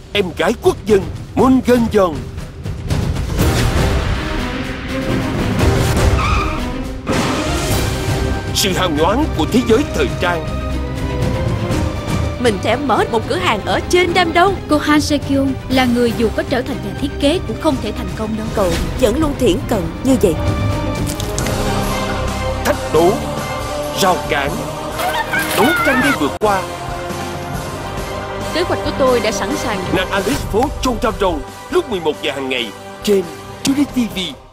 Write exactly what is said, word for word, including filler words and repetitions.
em gái quốc dân Moon Geun-yeon. Sự hào nhoáng của thế giới thời trang. Mình sẽ mở một cửa hàng ở trên Đam Đông. Cô Han Se-kyung là người dù có trở thành nhà thiết kế cũng không thể thành công đâu. Cậu vẫn luôn thiển cận như vậy. Thách đố, rào cản, đấu tranh để vượt qua. Kế hoạch của tôi đã sẵn sàng. Nàng Alice phố Chon Trăm Rong lúc mười một giờ hàng ngày trên True ti vi.